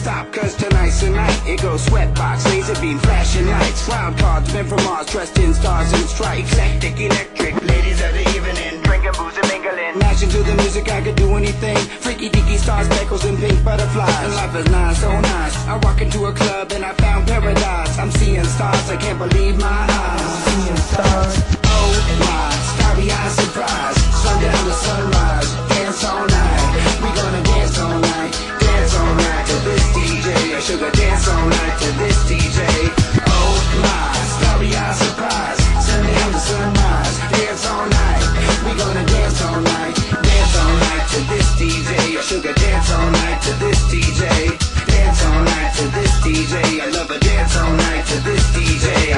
stop, cause tonight's the night. It goes sweatbox, laser beam, flashing lights. Wild cards, men from Mars, dressed in stars and stripes. Eclectic, electric, ladies of the evening, drinking booze and mingling. Mashing to the music, I could do anything. Freaky deaky stars, speckles and pink butterflies. And life is nice, so nice. I walk into a club and I found paradise. I'm seeing stars, I can't believe my eyes. Seeing stars, oh my, starry-eyed surprise. Sundown to sunrise, dance all night. We gonna dance all night, dance all night to this DJ. Sugar, dance all night to this DJ. Oh my, starry-eyed surprise. Sundown to sunrise, dance all night. We gonna dance all night to this DJ. Sugar, dance all night to this DJ. Dance all night to this DJ. I love a dance all night to this DJ.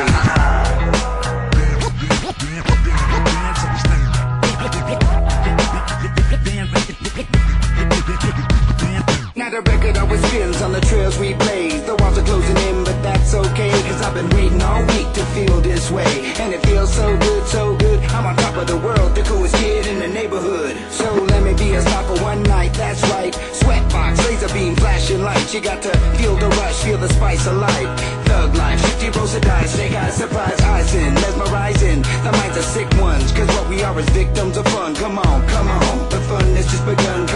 Now the record always spins on the trails we blaze. The walls are closing in, but that's okay, cause I've been waiting all week to feel this way. And it feels so good, so good. I'm on top of the world, the coolest kid in the neighborhood. So let me be a star for one night, that's right. Sweatbox, laser beam, flashing lights. You got to feel the rush, feel the spice of life. Thug life, 50 rows of dice. Snake eyes, surprise, eyes in, mesmerizing. The minds are sick ones, cause what we are is victims of fun. Come on, the fun has just begun.